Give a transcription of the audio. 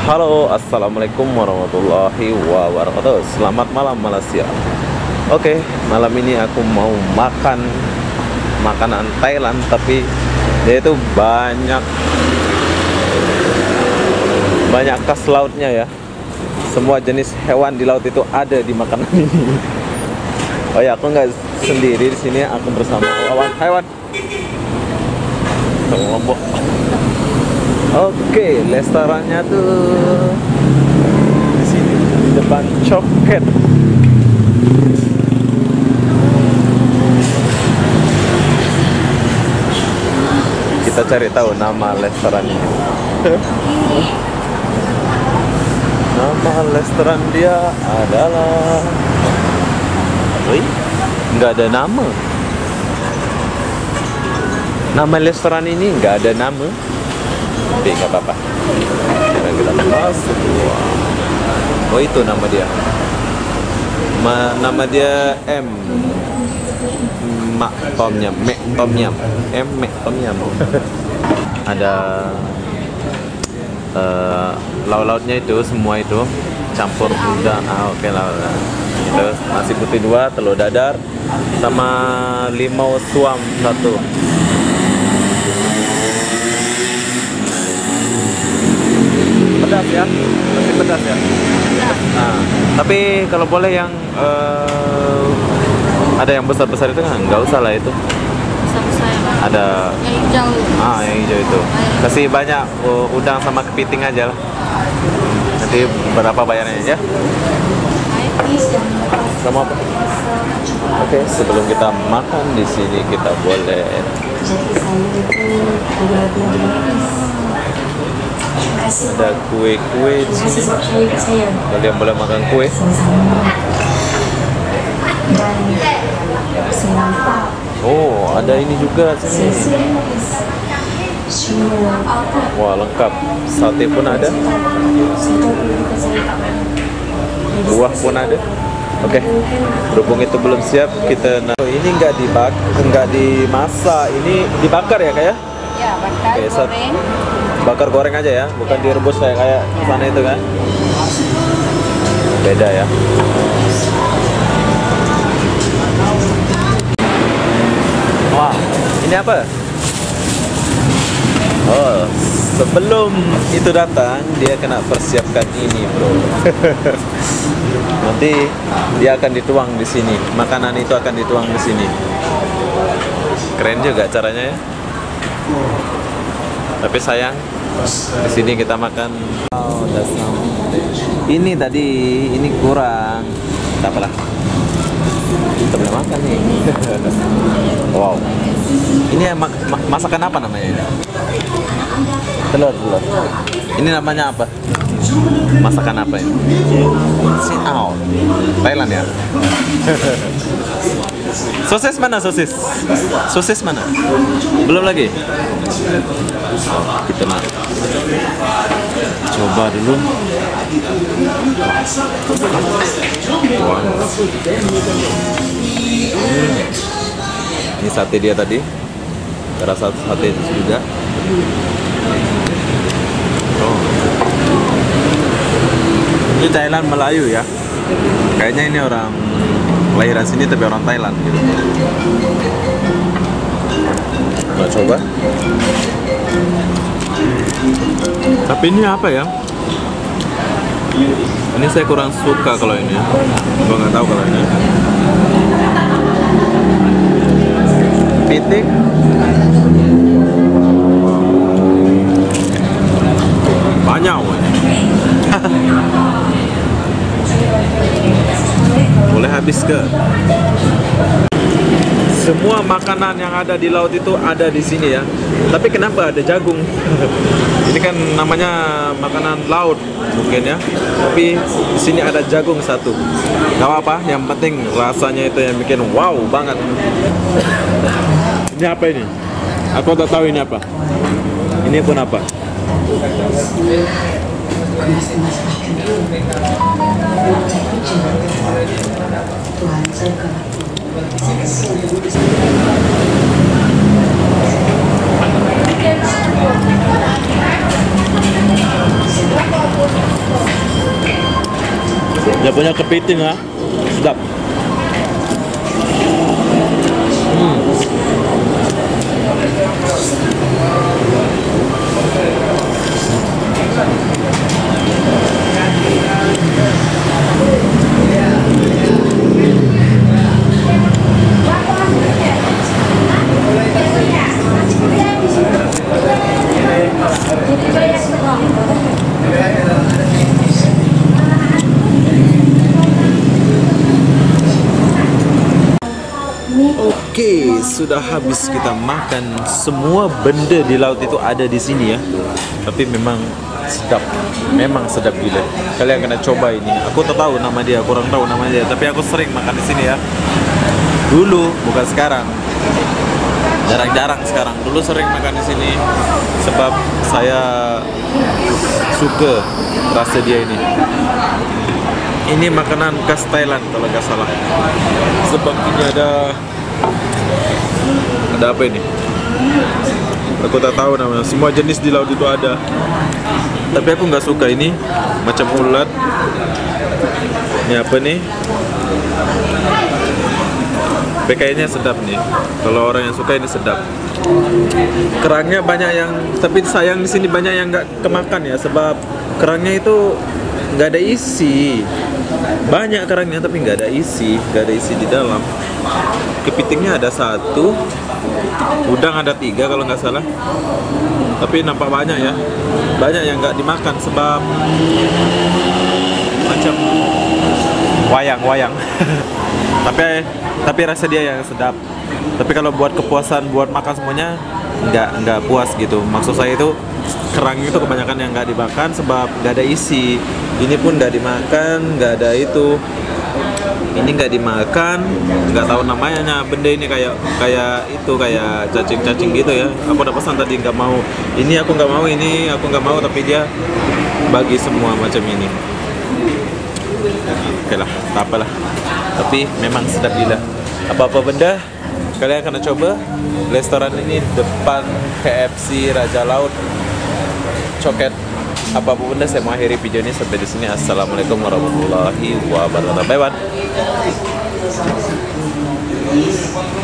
Halo, assalamualaikum warahmatullahi wabarakatuh. Selamat malam Malaysia. Oke, malam ini aku mau makan makanan Thailand, tapi dia itu banyak khas lautnya ya. Semua jenis hewan di laut itu ada di makanan ini. Oh ya, aku nggak sendiri di sini, aku bersama Wawan. Hai Wan. Lombok. Oke, restorannya tuh di sini di depan Choket. Kita cari tahu nama restoran ini. Nama restoran dia adalah, nggak ada nama. Nama restoran ini nggak ada nama. Tapi nggak apa-apa. Sekarang kita masuk. Oh, itu nama dia. Nama dia M. Mak Tom Yam, Mek Tom Yam, M Mek Tom Yam. Ada lauk-lauknya itu semua itu campur udang. Oke lah. Terus nasi putih 2, telur dadar, sama limau suam 1. Pedas ya, masih pedas ya. Nah, tapi kalau boleh yang ada yang besar-besar itu kan nggak usah lah itu. Besar-besar ya, Pak? Ada yang hijau. Yang hijau itu. Kasih banyak udang sama kepiting aja lah. Nanti berapa bayarnya ya? Sama apa? Oke, sebelum kita makan di sini kita boleh ada kue-kue di sini. Kalian boleh makan kue. Oh, ada ini juga sini. Wah, lengkap. Sate pun ada. Buah pun ada. Oke, berhubung itu belum siap, kita ini nggak dimasak, ini dibakar ya kayak? Ya, bakar, goreng. Bakar goreng aja ya, bukan direbus kayak sana itu kan? Beda ya. Wah, ini apa? Oh, sebelum itu datang, dia kena persiapkan ini, bro. Nanti dia akan dituang di sini. Makanan itu akan dituang di sini. Keren juga caranya ya. Tapi sayang, di sini kita makan. Oh, ini tadi, ini kurang. Tak apalah. Kita boleh makan nih. Wow. Ini masakan apa namanya ini? Telur. Ini namanya apa? Masakan apa ini? Siau. Thailand ya? Sosis mana sosis? Sosis mana? Belum lagi? Oh, kita mau coba dulu. Wow. Ini sate dia tadi. Rasa sate juga. Oh. Ini Thailand Melayu ya. Kayaknya ini orang kelahiran sini tapi orang Thailand gitu. Kita coba. Tapi ini apa ya? Ini saya kurang suka kalau ini. Gua nggak tahu kalau ini. Pitik. Banyak. Boleh habis ke? Semua makanan yang ada di laut itu ada di sini ya. Tapi kenapa ada jagung? Ini kan namanya makanan laut mungkin ya. Tapi di sini ada jagung 1. Gak apa-apa, yang penting rasanya itu yang bikin wow banget. Ini apa ini? Aku tak tahu ini apa. Ini pun apa? Dia punya kepiting ya, sedap. Oke, sudah habis kita makan. Semua benda di laut itu ada di sini ya. Tapi memang sedap, memang sedap gila. Kalian kena coba ini. Aku tak tahu nama dia, kurang tahu nama dia. Tapi aku sering makan di sini ya. Dulu, bukan sekarang. Jarang-jarang sekarang. Dulu sering makan di sini sebab saya suka rasa dia ini. Ini makanan khas Thailand kalau nggak salah. Sebab ini ada apa ini? Aku tak tahu namanya. Semua jenis di laut itu ada. Tapi aku nggak suka ini. Macam ulat. Ini apa nih? Tapi kayaknya sedap nih. Kalau orang yang suka ini sedap. Kerangnya banyak yang, tapi sayang di sini banyak yang nggak kemakan ya. Sebab kerangnya itu nggak ada isi. Banyak kerangnya tapi nggak ada isi, di dalam. Kepitingnya ada 1, udang ada 3 kalau nggak salah. Tapi nampak banyak ya, banyak yang nggak dimakan sebab macam wayang. tapi rasa dia yang sedap. Tapi kalau buat kepuasan, buat makan semuanya nggak puas gitu. Maksud saya itu kerang itu kebanyakan yang nggak dimakan sebab nggak ada isi. Ini pun nggak dimakan, nggak ada itu. Ini nggak dimakan, nggak tahu namanya. Benda ini kayak cacing-cacing gitu ya. Aku udah pesan tadi nggak mau. Ini aku nggak mau, ini aku nggak mau. Tapi dia bagi semua macam ini. Oke lah, tak apalah. Tapi memang sedap gila. Apa-apa benda kalian akan coba. Restoran ini depan KFC Raja Laut Coket. Apapun benda, saya mengakhiri video ini sampai di sini. Assalamualaikum warahmatullahi wabarakatuh. Bye bye.